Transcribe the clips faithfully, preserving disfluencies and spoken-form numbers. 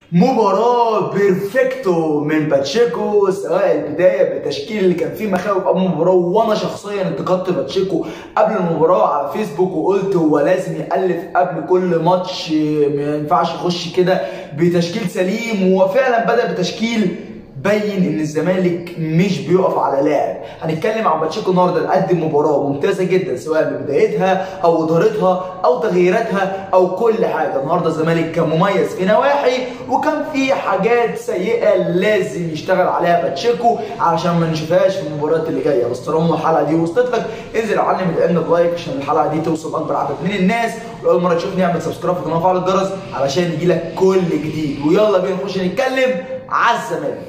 مباراة بيرفكتو من باتشيكو، سواء البداية بالتشكيل اللي كان فيه مخاوف قبل المباراة، وانا شخصيا انتقدت باتشيكو قبل المباراة على فيسبوك وقلت هو لازم يألف قبل كل ماتش، ما ينفعش يخش كده بتشكيل سليم، وفعلا بدأ بتشكيل بين ان الزمالك مش بيقف على لاعب. هنتكلم عن باتشيكو النهارده، قدم مباراه ممتازه جدا سواء ببدايتها او ادارتها او تغييراتها او كل حاجه. النهارده الزمالك كان مميز في نواحي وكان في حاجات سيئه لازم يشتغل عليها باتشيكو علشان ما نشوفهاش في المباريات اللي جايه. بس طالما الحلقه دي وصلت لك انزل يا معلم ادعمنا بلايك عشان الحلقه دي توصل اكبر عدد من الناس، ولو مره تشوفني اعمل سبسكرايب في القناه وفعل الجرس علشان يجيلك كل جديد. ويلا بينا نخش نتكلم على الزمالك.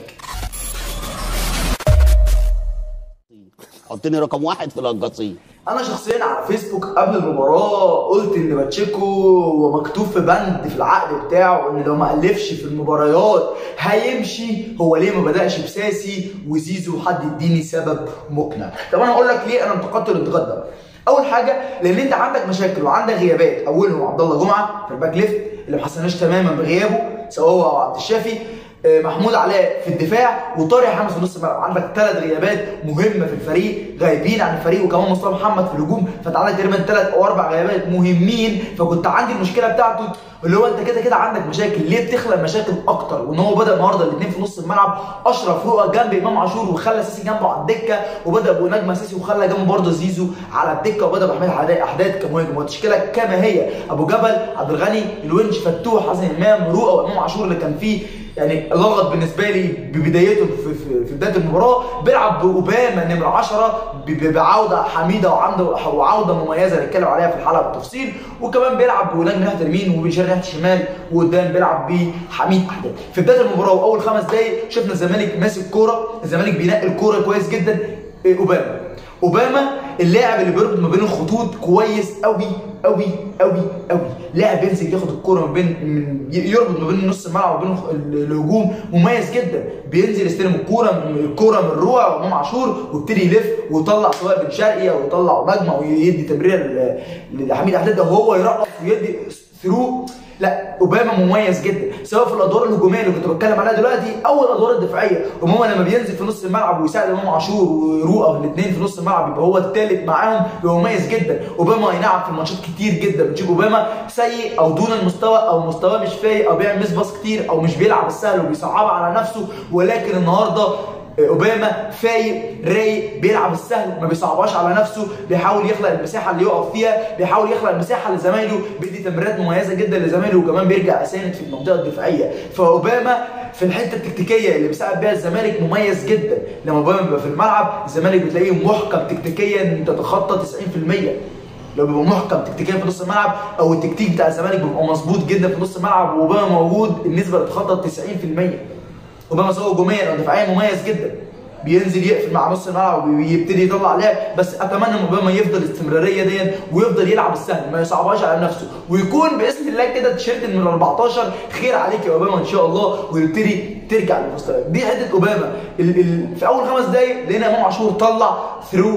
حطني رقم واحد في القصيم. انا شخصيا على فيسبوك قبل المباراه قلت ان باتشيكو مكتوب في بند في العقد بتاعه ان لو ما الفش في المباريات هيمشي. هو ليه ما بداش بساسي وزيزو؟ حد يديني سبب مقنع. طب انا اقول لك ليه انا انتقدت الانتقاد ده. اول حاجه لان انت عندك مشاكل وعندك غيابات، اولهم عبد الله جمعه في الباك ليفت اللي ما حسناش تماما بغيابه، سواء هو او عبد الشافي، محمود علاء في الدفاع، وطارق حامد في نص الملعب. عندك ثلاث غيابات مهمه في الفريق غايبين عن الفريق، وكمان مصطفى محمد في الهجوم، فانت عندك تقريبا ثلاث او اربع غيابات مهمين. فكنت عندي المشكله بتاعته اللي هو انت كده كده عندك مشاكل، ليه بتخلق مشاكل اكتر؟ وان هو بدا النهارده الاثنين في نص الملعب، اشرف رؤى جنب امام عاشور وخلى ساسي جنبه على الدكه، وبدا بنجم اساسي وخلى جنبه برضه زيزو على الدكه، وبدا باحمد احداد كمهاجم. والتشكيله كما هي: ابو جبل، عبد الغني، الونش، فتوح، حسن امام، رؤى، وامام عاشور اللي كان فيه يعني لغط بالنسبه لي ببدايته في, في, في بدايه المباراه. بيلعب باوباما نمره عشرة بعوده حميده وعنده وعوده مميزه نتكلم عليها في الحلقه بالتفصيل، وكمان بيلعب بونجم ناحيه اليمين وبيشير ناحيه الشمال، وقدام بيلعب بحميد احداد. في بدايه المباراه واول خمس دقائق شفنا الزمالك ماسك كوره، الزمالك بينقل الكوره كويس جدا. اوباما اوباما اللاعب اللي بيربط ما بين الخطوط كويس قوي قوي قوي قوي، لاعب بينزل ياخد الكوره ما بين من يربط ما بين نص الملعب وبين الهجوم، مميز جدا. بينزل يستلم الكوره الكوره من روع وامام عاشور ويبتدي يلف ويطلع سواء بن شرقي او يطلع نجمه ويدي تمريره لحميد احداد وهو يرقص ويدي ثرو. لا، اوباما مميز جدا سواء في الادوار الهجوميه اللي كنت بتكلم عليها دلوقتي او الادوار الدفاعيه. اوباما لما بينزل في نص الملعب ويساعد امام عاشور ورؤى الاثنين في نص الملعب يبقى هو الثالث معاهم، بيبقى مميز جدا. اوباما اي نعم في الماتشات كتير جدا بتشوف اوباما سيء او دون المستوى او مستواه مش فايق او بيعمل مس باص كتير او مش بيلعب السهل وبيصعبها على نفسه، ولكن النهارده اوباما فايق رايق بيلعب السهل ما بيصعبهاش على نفسه، بيحاول يخلق المساحه اللي يقف فيها، بيحاول يخلق المساحه لزمايله، بيدي تمريرات مميزه جدا لزمايله، وكمان بيرجع اساند في المنطقه الدفاعيه. فاوباما في الحته التكتيكيه اللي بيساعد بيها الزمالك مميز جدا. لما اوباما بيبقى في الملعب الزمالك بتلاقيه محكم تكتيكيا تتخطى تسعين في المية. لو بيبقى محكم تكتيكيا في نص الملعب او التكتيك بتاع الزمالك بيبقى مظبوط جدا في نص الملعب واوباما موجود، النسبه بتتخطى تسعين في المية. اوباما سواء هجوميا او دفاعيا مميز جدا، بينزل يقفل مع نص الملعب ويبتدي يطلع لعب. بس اتمنى ان اوباما يفضل الاستمراريه دي ويفضل يلعب السهل ما يصعبهاش على نفسه، ويكون باذن الله كده تيشيرت من أربعتاشر خير عليك يا اوباما ان شاء الله، ويبتدي ترجع لمستواك. دي حته اوباما. ال ال في اول خمس دقائق لقينا امام عاشور طلع ثرو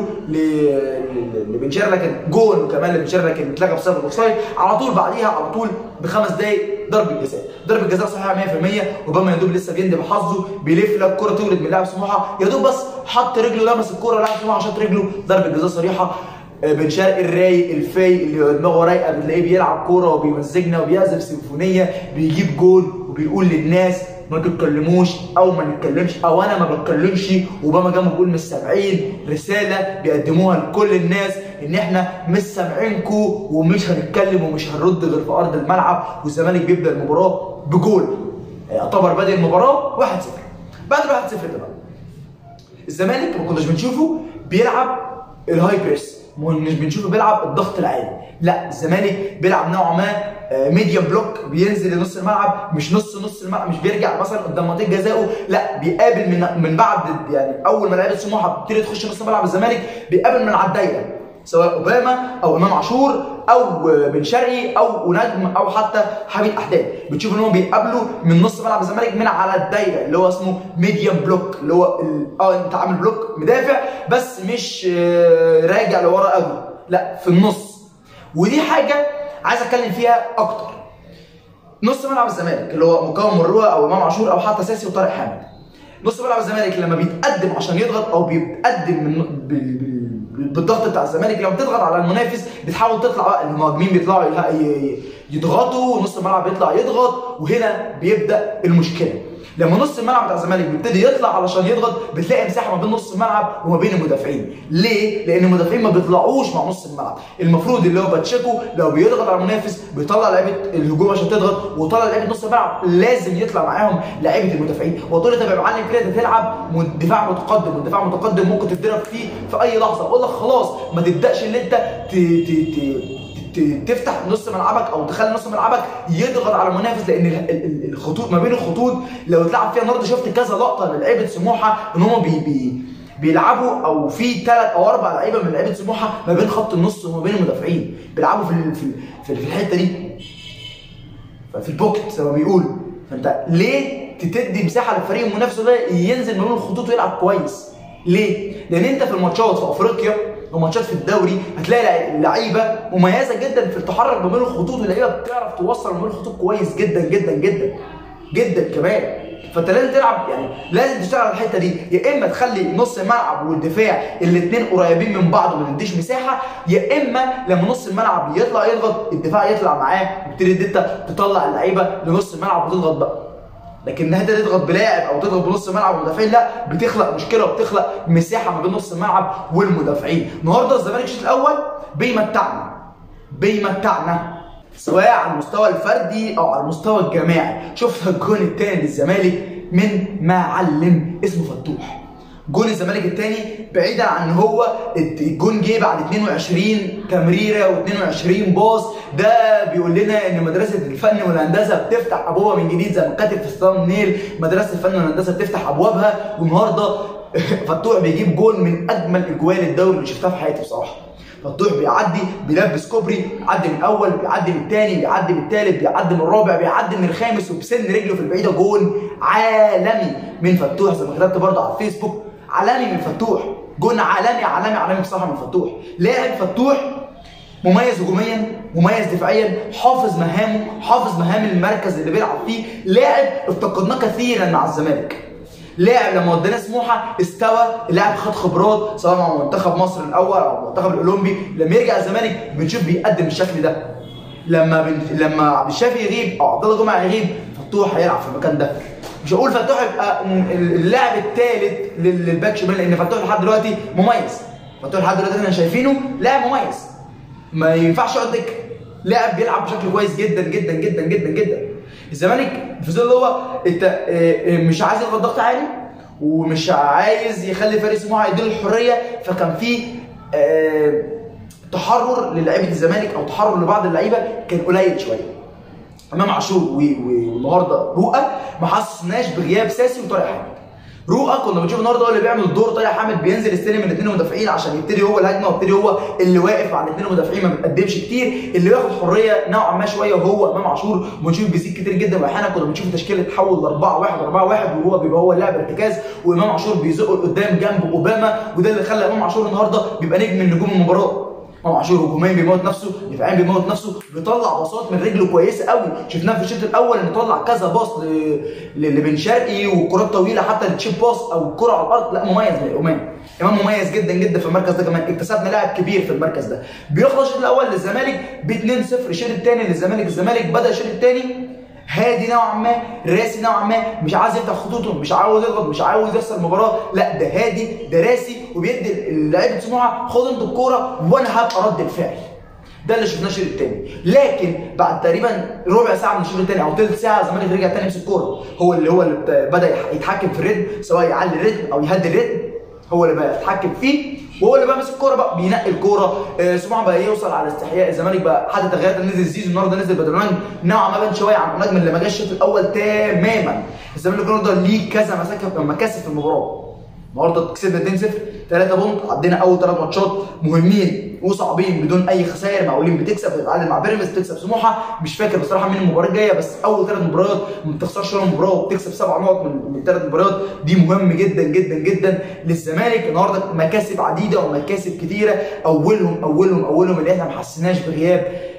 لبن شرقي لكن جول، وكمان لبن شرقي لكن اتلغى بسبب الاوفسايد. على طول بعديها على طول بخمس دقائق ضربه جزاء، ضربه جزاء صحيحه مية في المية. اوباما يا دوب لسه بيندب حظه، بيلف لك كره تولد من لاعب سموحه، يا دوب بس حط رجله لمس الكوره لاعب سموحه شاط رجله، ضربه جزاء صريحه. بن شرقي الرايق الفايق اللي دماغه رايقه بتلاقيه بيلعب كوره وبيمزجنا وبيعزف سيمفونيه، بيجيب جول وبيقول للناس ما تتكلموش او ما نتكلمش او انا ما بتكلمش. اوباما جنبه بيقول مش سامعين، رساله بيقدموها لكل الناس ان احنا مش سامعينكم ومش هنتكلم ومش هنرد غير في ارض الملعب. والزمالك بيبدا المباراه بجول، يعتبر بادئ المباراه واحد صفر. بعد واحد صفر ده بقى الزمالك ما كناش بنشوفه بيلعب الهاي بريس، مش بنشوفه بيلعب الضغط العالي، لا الزمالك بيلعب نوعا ما ميديوم بلوك، بينزل لنص الملعب، مش نص نص الملعب، مش بيرجع مثلا قدام منطقه جزائه، لا بيقابل من من بعد يعني اول ما لعيبه سموحه بتبتدي تخش نص ملعب الزمالك بيقابل من على الدايره، سواء اوباما او امام عاشور او بن شرقي او نجم او حتى حميد احداد. بتشوف ان هم بيقابلوا من نص ملعب الزمالك من على الدايره اللي هو اسمه ميديوم بلوك، اللي هو اه انت عامل بلوك مدافع بس مش راجع لورا قوي، لا في النص. ودي حاجه عايز اتكلم فيها اكتر. نص ملعب الزمالك اللي هو مكون من رؤى او امام عاشور او حتى ساسي وطارق حامد. نص ملعب الزمالك لما بيتقدم عشان يضغط او بيتقدم من بالضغط بتاع الزمالك، لما بتضغط على المنافس بتحاول تطلع بقى، المهاجمين بيطلعوا يضغطوا ونص الملعب بيطلع يضغط، وهنا بيبدا المشكله. لما نص الملعب بتاع الزمالك بيبتدي يطلع علشان يضغط بتلاقي مساحه ما بين نص الملعب وما بين المدافعين. ليه؟ لان المدافعين ما بيطلعوش مع نص الملعب. المفروض اللي هو باتشيكو لو بيضغط على المنافس بيطلع لعيبه الهجوم عشان تضغط، وطلع لعيبه نص الملعب لازم يطلع معاهم لعيبه المدافعين. وتقول لي طب يا معلم كده تلعب دفاع متقدم، والدفاع متقدم ممكن تتضرب فيه في اي لحظه. اقول لك خلاص ما تبداش اللي انت ت ت ت تفتح نص ملعبك او تخلي نص ملعبك يضغط على المنافس، لان الخطوط ما بين الخطوط لو اتلعب فيها النهارده شفت كذا لقطه للعيبه سموحه ان هم بي بي بيلعبوا او في ثلاث او اربع لعيبه من لعيبه سموحه ما بين خط النص وما بين المدافعين بيلعبوا في في في الحته دي في البوكت زي ما بيقولوا. فانت ليه تدي مساحه للفريق المنافس ده ينزل ما بين الخطوط ويلعب كويس؟ ليه؟ لان انت في الماتشات في افريقيا وماتشات في الدوري هتلاقي لعيبه مميزه جدا في التحرك ما بين الخطوط، واللعيبه بتعرف توصل ما بين الخطوط كويس جدا جدا جدا جدا كمان. فانت لازم تلعب يعني لازم تشتغل على الحته دي، يا اما تخلي نص الملعب والدفاع الاثنين قريبين من بعض وما تديش مساحه، يا اما لما نص الملعب يطلع يضغط الدفاع يطلع معاه وتبتدي انت تطلع اللعيبه لنص الملعب وتضغط بقى. لكن انها تضغط بلاعب او تضغط بنص ملعب ومدافعين لا، بتخلق مشكله وبتخلق مساحه ما بين نص الملعب والمدافعين. النهارده الزمالك الشوط الاول بيمتعنا بيمتعنا سواء على المستوى الفردي او على المستوى الجماعي. شفت الجون الثاني للزمالك من معلم اسمه فتوح. جون الزمالك الثاني بعيدا عن هو الجون جه بعد اتنين وعشرين تمريره واتنين وعشرين باص، ده بيقول لنا ان مدرسه الفن والهندسه بتفتح ابوابها من جديد زي ما كاتب في الثامب نيل، مدرسه الفن والهندسه بتفتح ابوابها. والنهارده فتوح بيجيب جون من اجمل اجوال الدوري اللي شفتها في حياتي بصراحه. فتوح بيعدي بيلبس كوبري، بيعدي من الاول بيعدي من الثاني بيعدي من الثالث بيعدي من الرابع بيعدي من الخامس وبسن رجله في البعيده. جون عالمي من فتوح زي ما كتبت برضه على الفيسبوك، عالمي من فتوح، جون عالمي عالمي عالمي بصراحه من فتوح. لاعب فتوح مميز هجوميا مميز دفاعيا، حافظ مهامه حافظ مهام المركز اللي بيلعب فيه، لاعب افتقدناه كثيرا مع الزمالك. لاعب لما وديناه سموحه استوى، اللاعب خد خبرات سواء مع منتخب مصر الاول او المنتخب الاولمبي، لما يرجع الزمالك بنشوف بيقدم بالشكل ده. لما بن... لما عبد الشافي يغيب او عبد الله جمعه يغيب فتوح هيلعب في المكان ده. مش هقول فتوح يبقى اللاعب الثالث للباك شمال لان فتوح لحد دلوقتي مميز، فتوح لحد دلوقتي احنا شايفينه لاعب مميز ما ينفعش يقعد دكه، لاعب بيلعب بشكل كويس جدا جدا جدا جدا جدا. الزمالك في ظل هو انت مش عايز يضغط ضغط عالي ومش عايز يخلي فريق سموحه يديله الحريه، فكان في تحرر للاعيبه الزمالك او تحرر لبعض اللعيبه كان قليل شويه. امام عاشور والنهارده رؤى ما حسسناش بغياب ساسي وطارق حامد. رؤى كنا بنشوف النهارده هو اللي بيعمل الدور، طارق حامد بينزل يستلم من الاثنين مدافعين عشان يبتدي هو الهجمه ويبتدي هو اللي واقف على الاثنين مدافعين ما بيتقدمش كتير، اللي بياخد حريه نوعا ما شويه وهو امام عاشور. وبنشوف بيزيد كتير جدا واحيانا كنا بنشوف التشكيله تتحول ل أربعة واحد أربعة واحد وهو بيبقى هو اللاعب ارتكاز وامام عاشور بيزقه لقدام جنب اوباما، وده اللي خلى امام عاشور النهارده بيبقى نجم من نجوم المباراه. امام عاشور هجوميا بيموت نفسه، دفاعيا بيموت نفسه، بيطلع باصات من رجله كويسه قوي، شفناه في الشوط الاول انه طلع كذا باص لبن شرقي وكرات طويله حتى التشيب باص او الكره على الارض. لا مميز من امام، امام مميز جدا جدا في المركز ده، كمان اكتسبنا لاعب كبير في المركز ده. بيخلص الشوط الاول للزمالك ب اتنين صفر، الشوط الثاني للزمالك، الزمالك بدا الشوط الثاني هادي نوعا ما، راسي نوعا ما، مش عايز يفتح خطوطه، مش عاوز يضغط، مش عاوز يخسر المباراه، لا ده هادي ده راسي وبيدي لعيبه سموحه خد انتوا الكوره وانا هبقى رد الفعل. ده اللي شفناه الشوط الثاني. لكن بعد تقريبا ربع ساعه من الشوط الثاني او ثلث ساعه الزمالك رجع تاني يمسك الكوره، هو اللي هو اللي بدا يتحكم في الريتم، سواء يعلي الريتم او يهدي الريتم، هو اللي بقى يتحكم فيه وهو اللي بقى ماسك الكوره بقى بينقي الكوره. آه سموحه بقى يوصل على استحياء، الزمالك بقى حتى تغييرات نزل زيزو النهارده، نزل بدران نوعا ما بان شويه عن نجم اللي ما جاش الشوط الاول تماما. الزمالك النهارده ليه كذا مكاسب في المباراه. النهارده كسبنا اتنين صفر، تلاتة بونت، عدينا اول ثلاث ماتشات مهمين وصعبين بدون اي خسائر، مقاولين بتكسب، بتتعادل مع بيراميدز، بتكسب سموحه، مش فاكر بصراحه مين المباراه الجايه، بس اول ثلاث مباريات ما بتخسرش ولا مباراه وبتكسب سبع نقط من من ثلاث مباريات، دي مهم جدا جدا جدا للزمالك. النهارده مكاسب عديده ومكاسب كتيره، اولهم اولهم اولهم اللي احنا ما حسيناش بغياب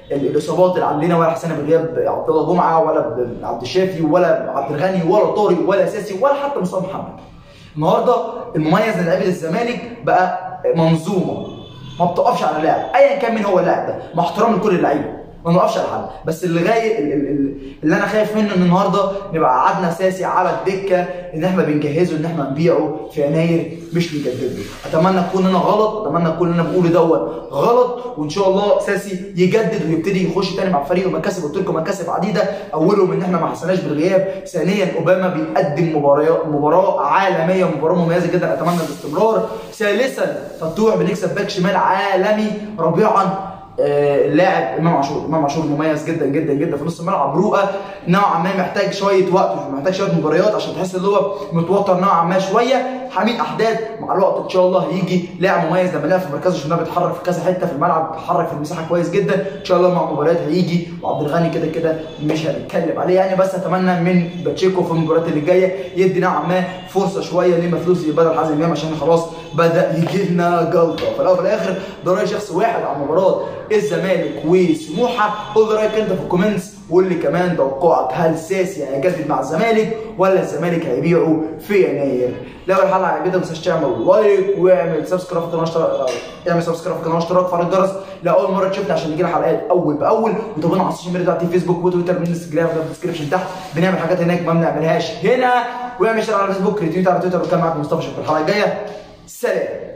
الاصابات اللي عندنا، ولا حسينا بغياب عبد الله جمعه ولا عبد الشافي ولا عبد الغني ولا طارق ولا ساسي ولا حتى مصطفى محمد. النهارده المميز للاعيبه الزمالك بقى منظومه ما بتقفش على لاعب ايا كان مين هو اللاعب ده، مع احترام لكل اللعيبه ما نوقفش على حد، بس اللي جاي اللي انا خايف منه ان النهارده نبقى قعدنا ساسي على الدكه ان احنا بنجهزه ان احنا نبيعه في يناير مش نجدد له. اتمنى اكون انا غلط، اتمنى اكون انا بقوله دوت غلط، وان شاء الله ساسي يجدد ويبتدي يخش تاني مع الفريق ومكاسب، قلت لكم مكاسب عديده، اولهم ان احنا ما حسناش بالغياب، ثانيا اوباما بيقدم مباراه مباراه عالميه ومباراه مميزه جدا اتمنى الاستمرار، ثالثا فتوح بنكسب باك شمال عالمي، رابعا اللاعب امام عاشور، امام عاشور مميز جدا جدا جدا في نص الملعب، رؤى نوعا ما محتاج شويه وقت ومحتاج شويه مباريات عشان تحس ان هو متوتر نوعا ما شويه، حميد احداد مع الوقت ان شاء الله هيجي لاعب مميز لما لعب في مركزه عشان بيتحرك في كذا حته في الملعب، بيتحرك في المساحه كويس جدا ان شاء الله مع مباريات هيجي، وعبد الغني كده كده مش هنتكلم عليه يعني، بس اتمنى من باتشيكو في المباريات اللي جايه يدي نوعا ما فرصه شويه لمفلوسي بدل حازم امام عشان خلاص بدا يجي لنا جلطه، في الاول وفي الاخر ده راي شخص واحد على مباراه الزمالك وسموحه، قول لي رايك انت في الكومنتس، وقول لي كمان توقعك هل ساسي هيجدد مع الزمالك ولا الزمالك هيبيعه في يناير؟ لو الحلقه عجبتك ما تنساش تعمل لايك واعمل سبسكرايب في القناه، اشتراك اعمل سبسكرايب في القناه واشتراك فعل الجرس لاول مره تشوفنا عشان يجينا حلقات اول باول، وتابعونا على السوشيال ميديا بتاعتي فيسبوك وتويتر وانستجرام في الديسكربشن تحت، بنعمل حاجات هناك ما بنعملهاش هنا، واعمل شير على فيسبوك ريتويت على تويتر، وكان معاكم مصطفى شكرا الحلقه الجايه، سلام.